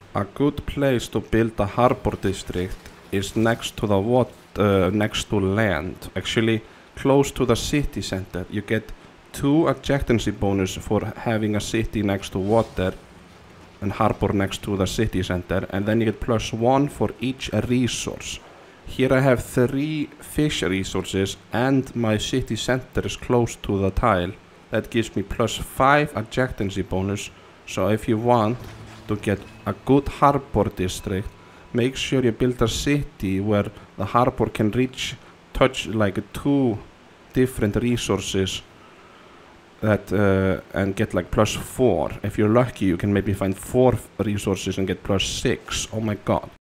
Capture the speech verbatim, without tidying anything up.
a good place to build a harbor district is next to the water, uh, next to land. Actually, close to the city center. You get two adjacency bonus for having a city next to water and harbor next to the city center, and then you get plus one for each resource. Here I have three fish resources and my city center is close to the tile. That gives me plus five adjacency bonus. So if you want to get a good harbor district, make sure you build a city where the harbor can reach, touch like two different resources that uh, and get like plus four. If you're lucky, you can maybe find four resources and get plus six. Oh my god.